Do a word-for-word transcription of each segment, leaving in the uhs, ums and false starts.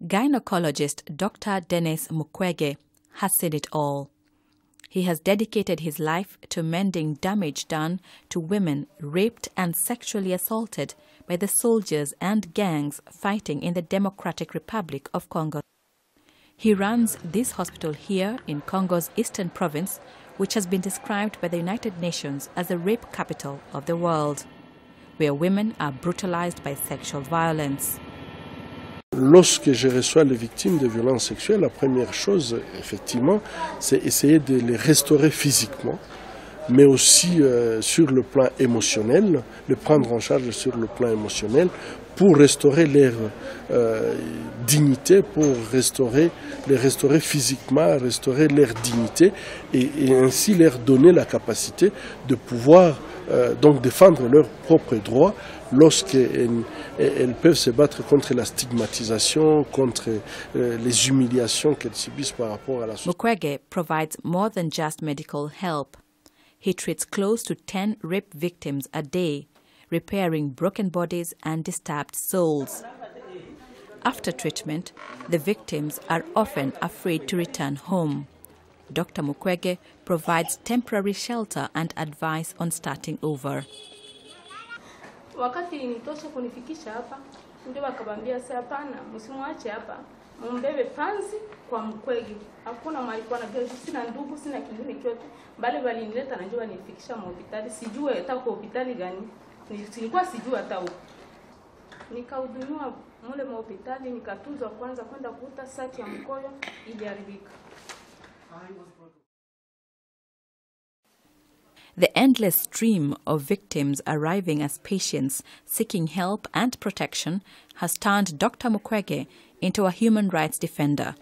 Gynecologist Doctor Dennis Mukwege has seen it all. He has dedicated his life to mending damage done to women raped and sexually assaulted by the soldiers and gangs fighting in the Democratic Republic of Congo. He runs this hospital here in Congo's eastern province, which has been described by the United Nations as the rape capital of the world, where women are brutalized by sexual violence. Lorsque je reçois les victimes de violences sexuelles, la première chose, effectivement, c'est essayer de les restaurer physiquement, mais aussi euh, sur le plan émotionnel, les prendre en charge sur le plan émotionnel pour restaurer leur euh, dignité, pour restaurer, les restaurer physiquement, restaurer leur dignité et, et ainsi leur donner la capacité de pouvoir euh, donc défendre leurs propres droits lorsqu'elles elles peuvent se battre contre la stigmatisation, contre euh, les humiliations qu'elles subissent par rapport à la société. Mukwege provides more than just medical help. He treats close to ten rape victims a day, repairing broken bodies and disturbed souls. After treatment, the victims are often afraid to return home. Doctor Mukwege provides temporary shelter and advice on starting over. Wakati nitosha kunifikisha hapa, ndio wakabambia sasa hapana, msimuache hapa. Mumbebe panzi kwa Mukwege. Hakuna mali kwa najua sina ndugu, sina kingine chote. Bale walinileta na njoo nifikisha hospitali. Sijue hata kwa hospitali gani. Nilikuwa sijua hata huko. Nikahudumiwa mule hospitali, nikatuzwa kwanza kwenda kuuta sati ya mkoyo ili haribika. The endless stream of victims arriving as patients seeking help and protection has turned Doctor Mukwege into a human rights defender.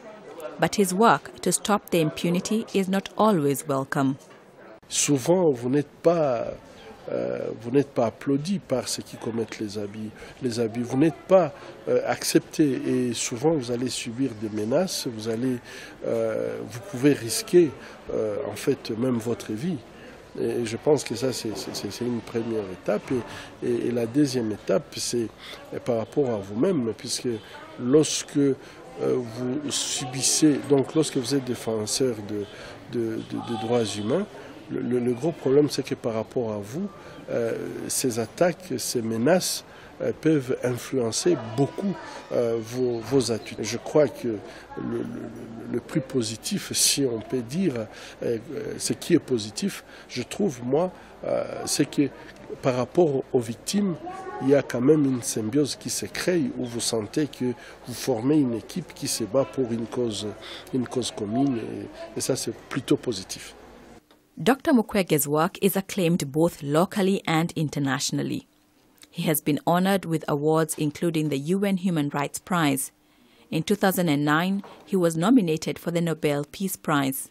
But his work to stop the impunity is not always welcome. Souvent, vous n'êtes pas, euh, vous n'êtes pas applaudi par ceux qui commettent les abus. Les abus. Vous n'êtes pas euh, accepté et souvent vous allez subir des menaces. Vous allez, euh, vous pouvez risquer euh, en fait même votre vie. Et je pense que ça, c'est une première étape. Et, et, et la deuxième étape, c'est par rapport à vous-même, puisque lorsque euh, vous subissez, donc lorsque vous êtes défenseur de, de, de, de droits humains, le, le, le gros problème, c'est que par rapport à vous, euh, ces attaques, ces menaces, euh, peuvent influencer beaucoup euh, vos, vos attitudes. Je crois que le, le, le plus positif, si on peut dire, euh, ce qui est positif, je trouve, moi, euh, c'est que par rapport aux victimes, il y a quand même une symbiose qui se crée où vous sentez que vous formez une équipe qui se bat pour une cause, une cause commune et, et ça, c'est plutôt positif. Doctor Mukwege's work is acclaimed both locally and internationally. He has been honored with awards including the U N Human Rights Prize. In two thousand nine, he was nominated for the Nobel Peace Prize.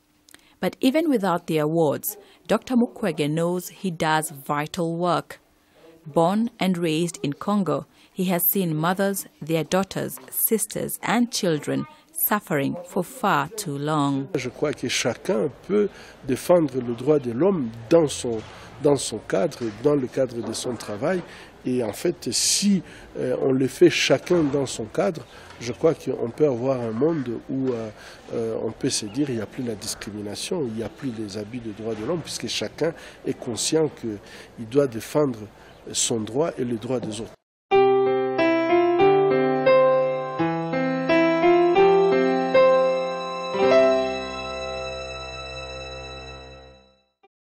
But even without the awards, Doctor Mukwege knows he does vital work. Born and raised in Congo, he has seen mothers, their daughters, sisters and children suffering for far too long. Je crois que chacun peut défendre le droit de l'homme dans son, dans son cadre, dans le cadre de son travail. Et en fait, si euh, on le fait chacun dans son cadre, je crois qu'on peut avoir un monde où euh, euh, on peut se dire qu'il n'y a plus la discrimination, il n'y a plus les abus de droits de l'homme, puisque chacun est conscient qu'il doit défendre son droit et les droits des autres.